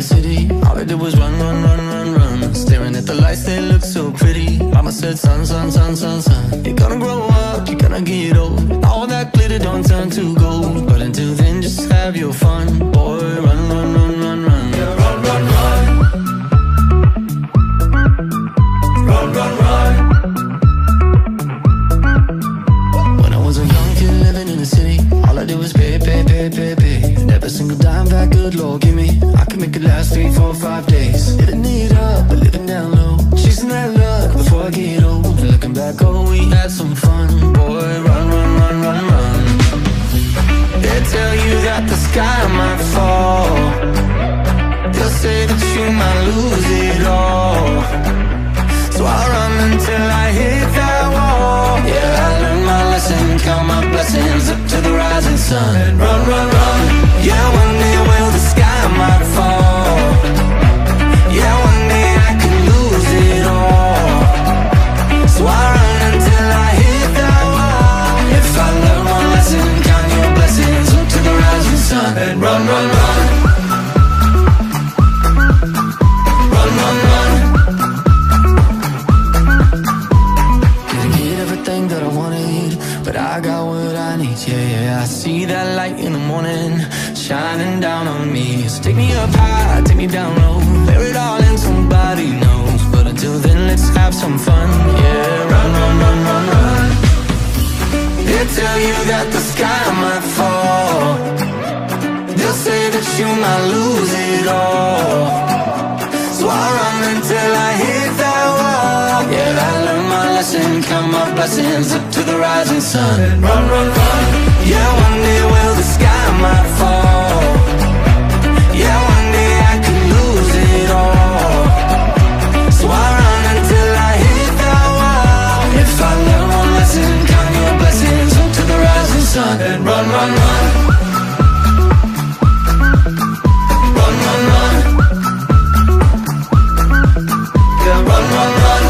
the city. All I did was run, run, run, run, run. Staring at the lights, they look so pretty. Mama said, son, son, son, son, son, you're gonna grow up, you're gonna get old. All that glitter don't turn to gold. But until then, just have your fun. Boy, run, run, run, run, run. Yeah, run, run, run. Run, run, run. When I was a young kid living in the city, all I did was pay, pay, pay, pay, pay. And every single dime that good Lord give me, I could make it last 3, 4, 5 days. Living it up, but living down low, chasing that luck before I get old. Looking back, oh, we had some fun. Boy, run, run, run, run, run. They tell you that the sky might fall. They'll say that you might lose it all. So I run until I hit that wall. Yeah, I learned my lesson, count my blessings up to the rising sun. And run, run, run. Yeah, one day will the sky might fall. Yeah, one day I could lose it all. So I run until I hit that wall. If I learn one lesson, count your blessings up to the rising sun. And run, run, run. Run, run, run. Didn't get everything that I wanted, but I got what I need. Yeah, yeah, I see that light in the morning shining down on me. So take me up high, take me down low, bear it all and somebody knows. But until then, let's have some fun. Yeah, run, run, run, run, run. They tell you that the sky might fall. They'll say that you might lose it all. So I run until I hit that wall. Yeah, I learned my lesson, count my blessings up to the rising sun. And run, run, run. Yeah, one day will the sky might fall. Yeah, one day I could lose it all. So I run until I hit that wall. If I learn one lesson, count your blessings up to the rising sun. And run, run, run. Run, run, run. Yeah, run, run, run.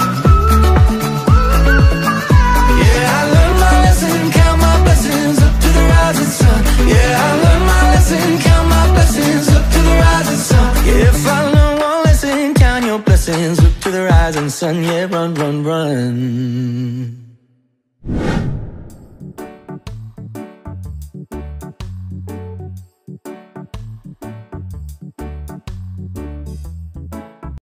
Yeah, I learned my lesson, count my blessings up to the rising sun. Yeah, I learned my lesson, count my blessings up to the rising sun. Yeah, if I learn one lesson, count your blessings up to the rising sun. Yeah, run, run, run.